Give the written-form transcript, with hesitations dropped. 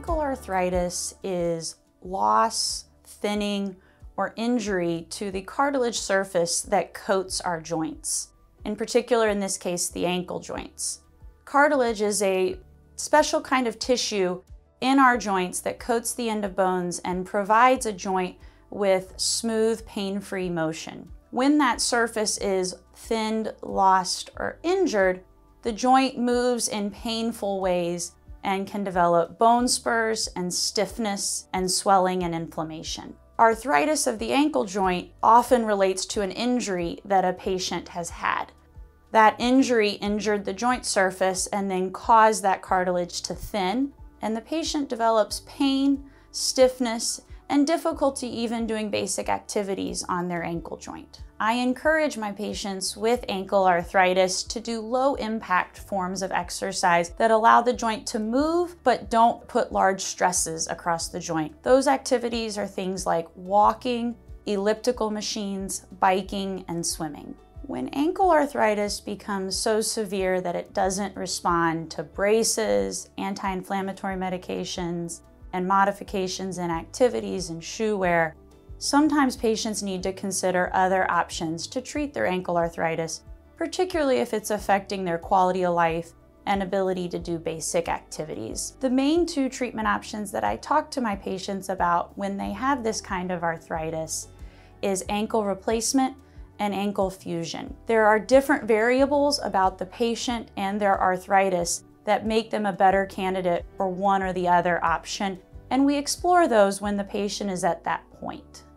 Ankle arthritis is loss, thinning, or injury to the cartilage surface that coats our joints. In particular, in this case, the ankle joints. Cartilage is a special kind of tissue in our joints that coats the end of bones and provides a joint with smooth, pain-free motion. When that surface is thinned, lost, or injured, the joint moves in painful ways and can develop bone spurs and stiffness and swelling and inflammation. Arthritis of the ankle joint often relates to an injury that a patient has had. That injury injured the joint surface and then caused that cartilage to thin, and the patient develops pain, stiffness, and difficulty even doing basic activities on their ankle joint. I encourage my patients with ankle arthritis to do low-impact forms of exercise that allow the joint to move but don't put large stresses across the joint. Those activities are things like walking, elliptical machines, biking, and swimming. When ankle arthritis becomes so severe that it doesn't respond to braces, anti-inflammatory medications, and modifications in activities and shoe wear, sometimes patients need to consider other options to treat their ankle arthritis, particularly if it's affecting their quality of life and ability to do basic activities. The main two treatment options that I talk to my patients about when they have this kind of arthritis is ankle replacement and ankle fusion. There are different variables about the patient and their arthritis that make them a better candidate for one or the other option, and we explore those when the patient is at that point.